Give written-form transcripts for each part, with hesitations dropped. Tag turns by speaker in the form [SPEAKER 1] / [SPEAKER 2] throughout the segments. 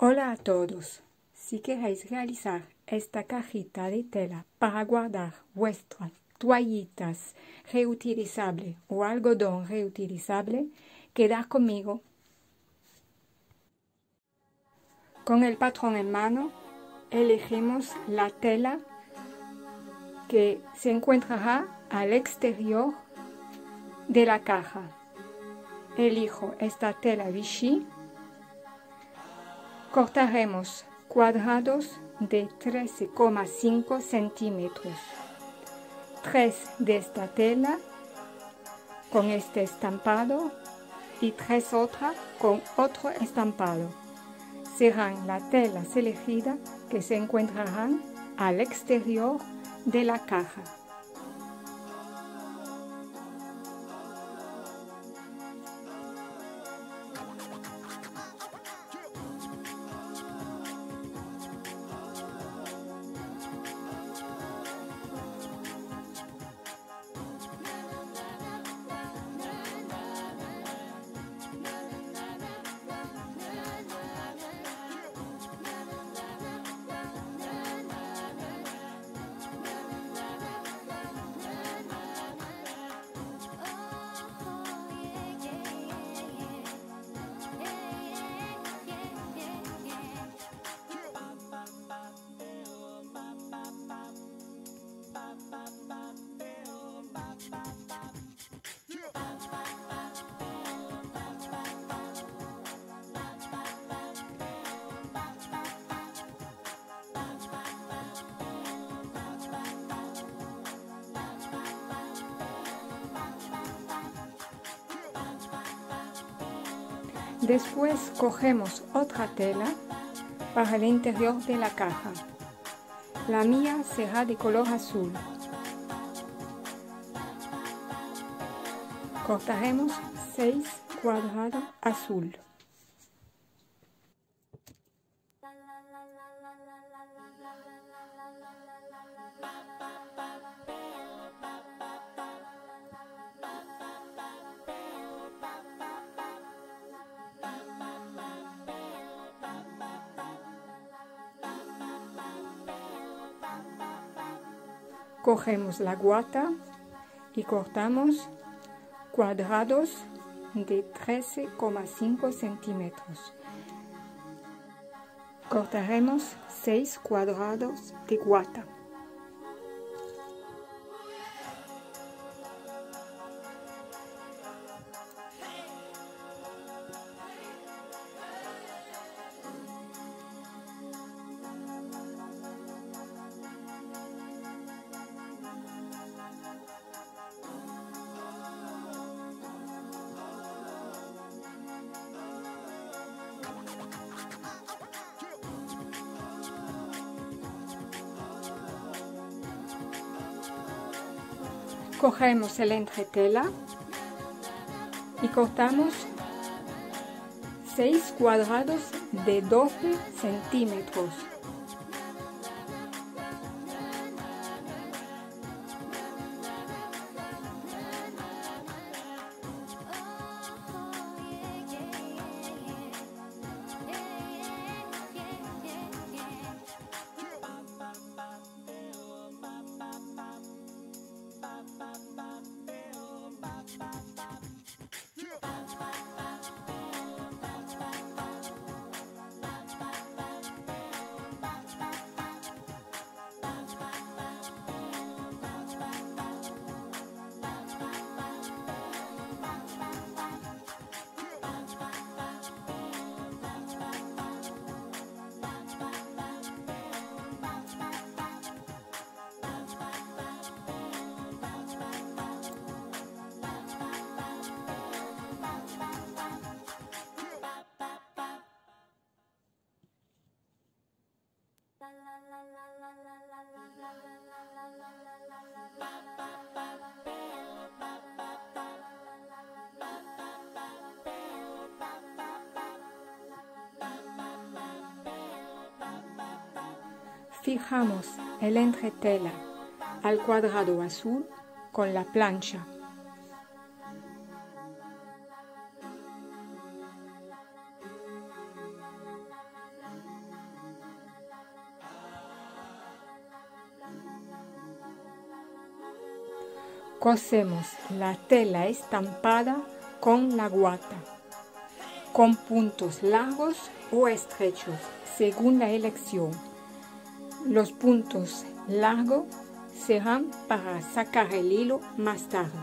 [SPEAKER 1] Hola a todos. Si queréis realizar esta cajita de tela para guardar vuestras toallitas reutilizables o algodón reutilizable, quedad conmigo. Con el patrón en mano, elegimos la tela que se encontrará al exterior de la caja. Elijo esta tela Vichy. Cortaremos cuadrados de 13,5 centímetros. 3 de esta tela con este estampado y 3 otras con otro estampado. Serán las telas elegidas que se encontrarán al exterior de la caja. Después cogemos otra tela para el interior de la caja. La mía será de color azul. Cortaremos 6 cuadrados azul. Cogemos la guata y cortamos cuadrados de 13,5 centímetros. Cortaremos 6 cuadrados de guata. Cogemos el entretela y cortamos 6 cuadrados de 12 centímetros. Fijamos el entretela al cuadrado azul con la plancha. Cosemos la tela estampada con la guata, con puntos largos o estrechos, según la elección. Los puntos largos serán para sacar el hilo más tarde.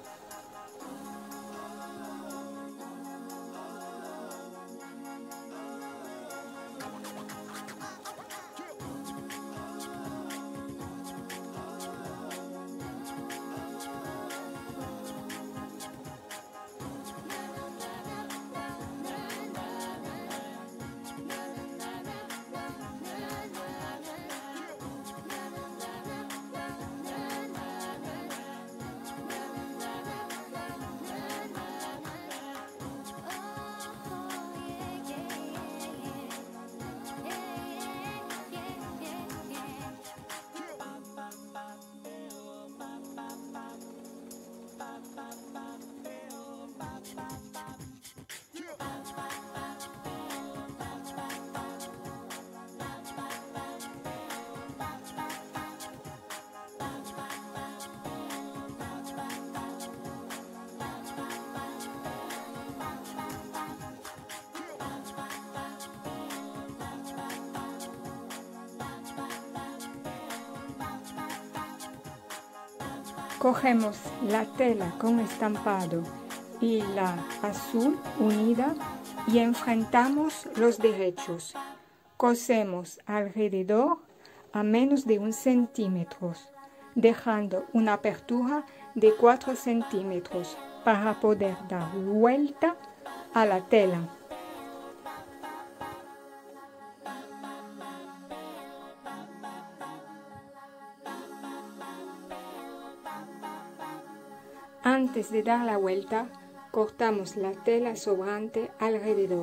[SPEAKER 1] Cogemos la tela con estampado y la azul unida y enfrentamos los derechos. Cosemos alrededor a menos de 1 centímetro, dejando una apertura de 4 centímetros para poder dar vuelta a la tela. Antes de dar la vuelta, cortamos la tela sobrante alrededor.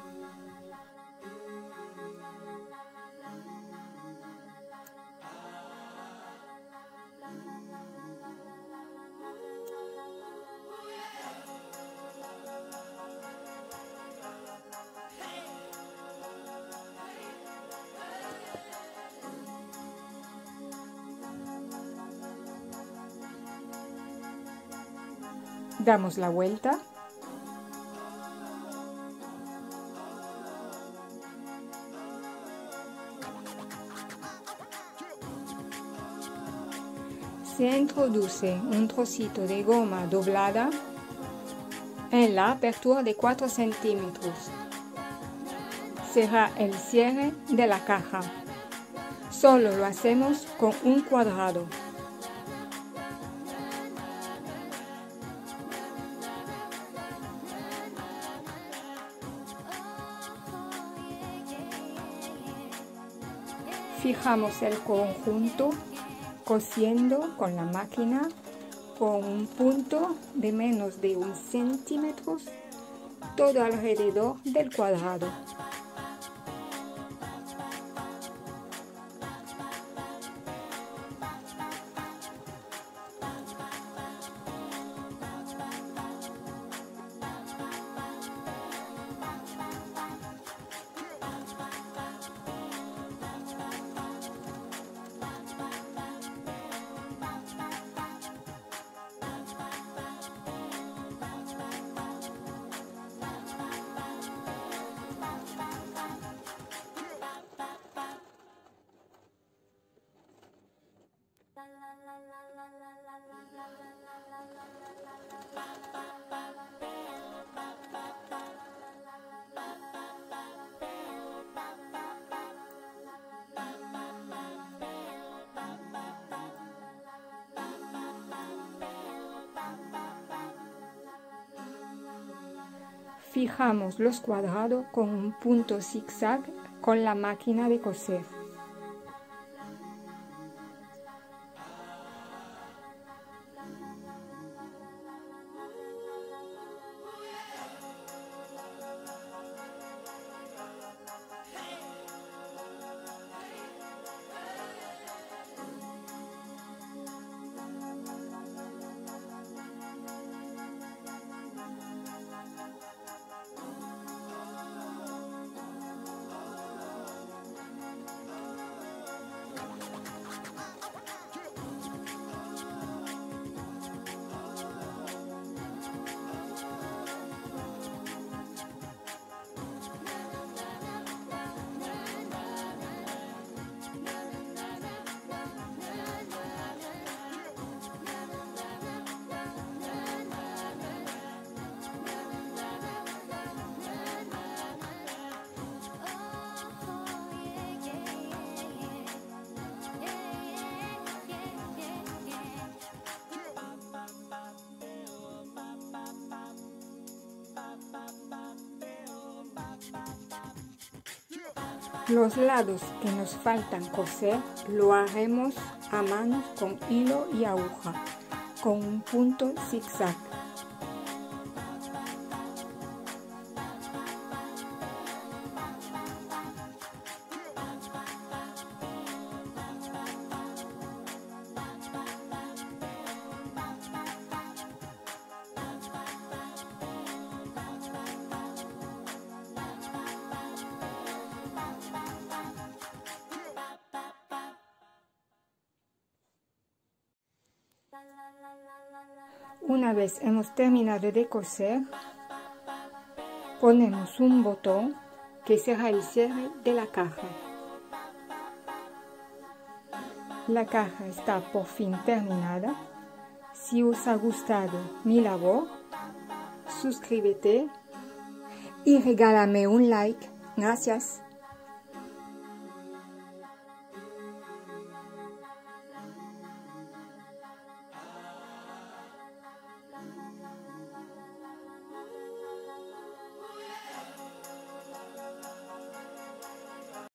[SPEAKER 1] Damos la vuelta. Se introduce un trocito de goma doblada en la apertura de 4 centímetros. Será el cierre de la caja. Solo lo hacemos con un cuadrado. Fijamos el conjunto cosiendo con la máquina con un punto de menos de 1 centímetro todo alrededor del cuadrado. Fijamos los cuadrados con un punto zigzag con la máquina de coser. Los lados que nos faltan coser lo haremos a mano con hilo y aguja, con un punto zigzag. Una vez hemos terminado de coser, ponemos un botón que será el cierre de la caja. La caja está por fin terminada. Si os ha gustado mi labor, suscríbete y regálame un like. Gracias.